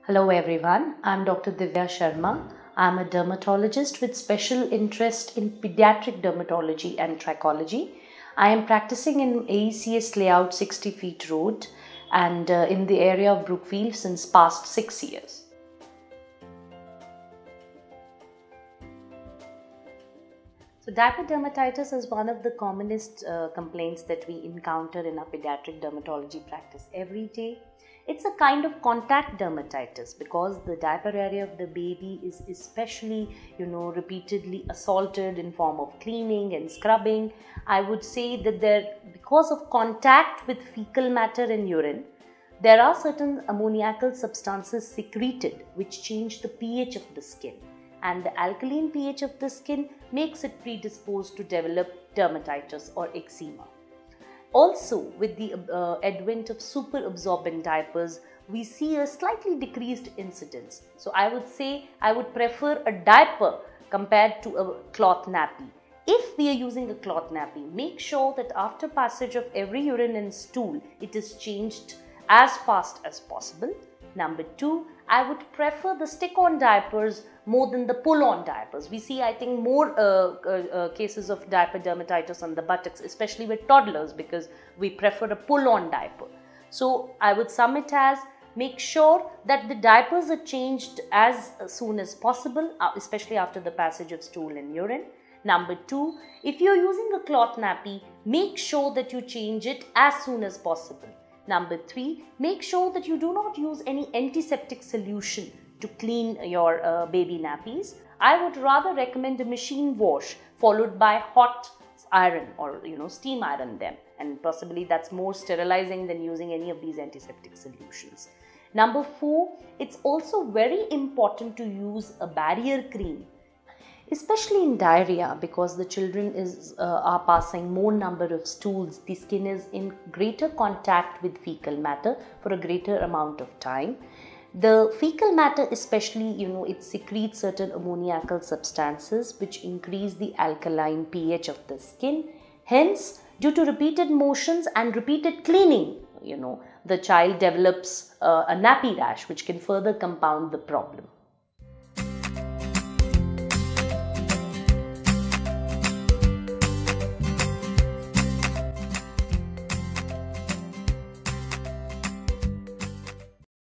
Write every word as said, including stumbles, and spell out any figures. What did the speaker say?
Hello everyone, I'm Doctor Divya Sharma. I'm a dermatologist with special interest in pediatric dermatology and trichology. I am practicing in A E C S Layout sixty Feet Road and uh, in the area of Brookfield since past six years. So diaper dermatitis is one of the commonest uh, complaints that we encounter in our pediatric dermatology practice every day. It's a kind of contact dermatitis because the diaper area of the baby is especially, you know, repeatedly assaulted in form of cleaning and scrubbing. I would say that there, because of contact with fecal matter and urine, there are certain ammoniacal substances secreted which change the pH of the skin, and the alkaline pH of the skin makes it predisposed to develop dermatitis or eczema. Also, with the uh, advent of super absorbent diapers, we see a slightly decreased incidence. So I would say I would prefer a diaper compared to a cloth nappy. If we are using a cloth nappy, make sure that after passage of every urine and stool, it is changed as fast as possible. Number two, I would prefer the stick-on diapers more than the pull-on diapers. We see, I think, more uh, uh, uh, cases of diaper dermatitis on the buttocks, especially with toddlers, because we prefer a pull-on diaper. So I would sum it as, make sure that the diapers are changed as soon as possible, especially after the passage of stool and urine. Number two, if you're using a cloth nappy, make sure that you change it as soon as possible. Number three, make sure that you do not use any antiseptic solution to clean your uh, baby nappies. I would rather recommend a machine wash followed by hot iron or you know steam iron them, and possibly that's more sterilizing than using any of these antiseptic solutions. Number four, it's also very important to use a barrier cream, especially in diarrhea, because the children is, uh, are passing more number of stools. The skin is in greater contact with fecal matter for a greater amount of time. The fecal matter especially, you know, it secretes certain ammoniacal substances which increase the alkaline pH of the skin. Hence, due to repeated motions and repeated cleaning, you know, the child develops uh, a nappy rash which can further compound the problem.